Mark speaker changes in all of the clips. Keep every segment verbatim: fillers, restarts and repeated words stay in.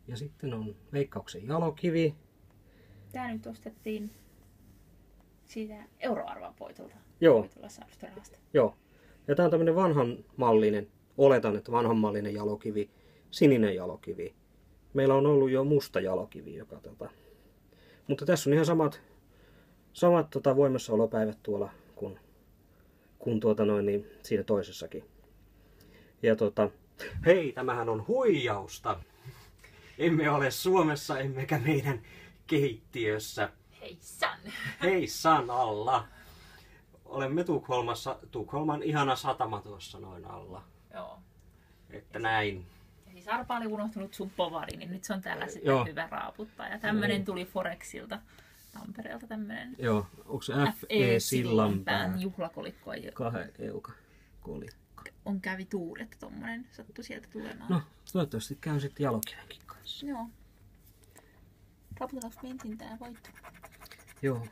Speaker 1: Ja sitten on Veikkauksen jalokivi.
Speaker 2: Tää nyt ostettiin siitä euroarvavoitolta.
Speaker 1: Joo.
Speaker 2: Voitolla saadusta rahasta.
Speaker 1: Joo. Ja tää on tämmönen vanhanmallinen, oletan, että vanhanmallinen jalokivi, sininen jalokivi. Meillä on ollut jo musta jalokivi, joka tota... Mutta tässä on ihan samat, samat tota, voimassaolopäivät tuolla kuin, kuin tuota noin, niin siinä toisessakin. Ja tota, hei, tämähän on huijausta. Emme ole Suomessa, emmekä meidän keittiössä.
Speaker 2: Hei san!
Speaker 1: Hei san alla. Olemme Tukholmassa, Tukholman ihana satama tuossa noin alla.
Speaker 2: Joo.
Speaker 1: Että näin.
Speaker 2: Ja siis Arpa oli unohtunut sun povari, niin nyt se on täällä sitten
Speaker 1: Joo.
Speaker 2: hyvä raaputtaa. Ja tämmönen tuli Forexilta, Tampereelta tämmönen
Speaker 1: Joo, onko se F E Sillanpään
Speaker 2: juhlakolikko?
Speaker 1: kahden euka kolikko?
Speaker 2: On kävi tuuri, että tommonen sattui sieltä tulemaan.
Speaker 1: No, toivottavasti käy sitten jalokivenkin kanssa.
Speaker 2: Joo. Raputetaanko me ensin tää voitto?
Speaker 1: Joo.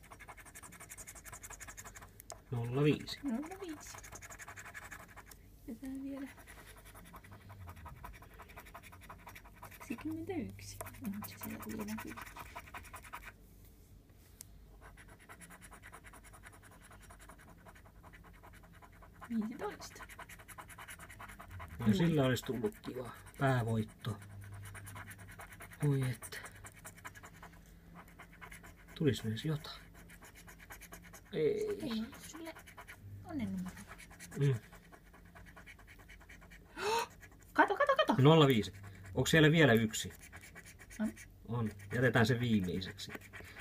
Speaker 1: nolla viisi.
Speaker 2: nolla viisi. Jätään vielä kaksikymmentäyksi. No, se siellä tuli näkyy. viisitoista.
Speaker 1: Ja sillä olisi tullut kiva päävoitto. Oi että. Tulis myös jotain. Ei.
Speaker 2: Ei, sulle onnen numero.
Speaker 1: Mm.
Speaker 2: Kato, kato, kato!
Speaker 1: nolla viisi. Onko siellä vielä yksi?
Speaker 2: On.
Speaker 1: On. Jätetään se viimeiseksi.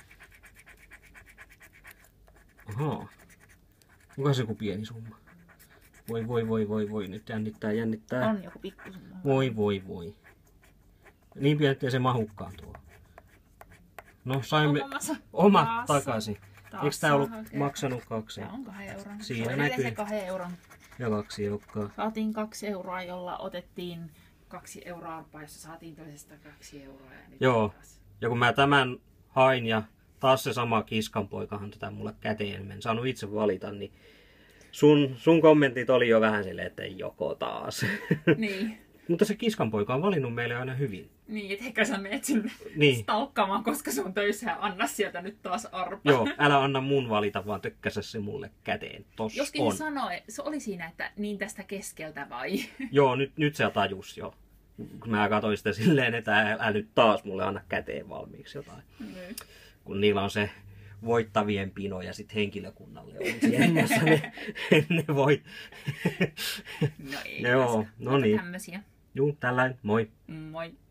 Speaker 1: Ahaa. Onko se joku pieni summa? Voi voi voi voi voi. Nyt jännittää jännittää.
Speaker 2: On joku pikkusumma.
Speaker 1: Voi voi voi. Niin pian, ettei se mahukkaan tuo. No saimme
Speaker 2: Omassa.
Speaker 1: omat
Speaker 2: Taas.
Speaker 1: takaisin.
Speaker 2: Taas
Speaker 1: Eikö tää ollut
Speaker 2: saa hakea.
Speaker 1: maksanut kaksi?
Speaker 2: Tää on kahden euron.
Speaker 1: Siinä
Speaker 2: Se oli
Speaker 1: näkyy.
Speaker 2: se kahden euron.
Speaker 1: Ja kaksi eukkaa.
Speaker 2: Saatiin kaksi euroa, jolla otettiin kaksi euroa Arpaa, jossa saatiin toisesta kaksi euroa. Ja nyt
Speaker 1: Joo.
Speaker 2: taas.
Speaker 1: Ja kun mä tämän hain ja taas se sama kiskanpoikahan tätä mulle käteen, mä en saanut itse valita, niin sun, sun kommentit oli jo vähän silleen, että joko taas.
Speaker 2: Niin.
Speaker 1: Mutta se kiskanpoika on valinnut meille aina hyvin.
Speaker 2: Niin, et ehkä sä menet sinne
Speaker 1: Niin.
Speaker 2: stalkkaamaan, koska se on töissä ja anna sieltä nyt taas Arpa.
Speaker 1: Joo, älä anna mun valita, vaan tökkäsä se mulle käteen. Tossa
Speaker 2: Joskin
Speaker 1: on.
Speaker 2: se sanoi, se oli siinä, että niin tästä keskeltä vai?
Speaker 1: Joo, nyt, nyt se tajus jo. Kun mä katsoin sitä silleen, että älä nyt taas mulle anna käteen valmiiksi jotain.
Speaker 2: Niin.
Speaker 1: Kun niillä on se voittavien pino ja sitten henkilökunnalle on siellä ne, ne voit.
Speaker 2: No ei.
Speaker 1: Joo, no niin.
Speaker 2: Tämmösiä.
Speaker 1: Juu, tällainen, moi.
Speaker 2: Moi.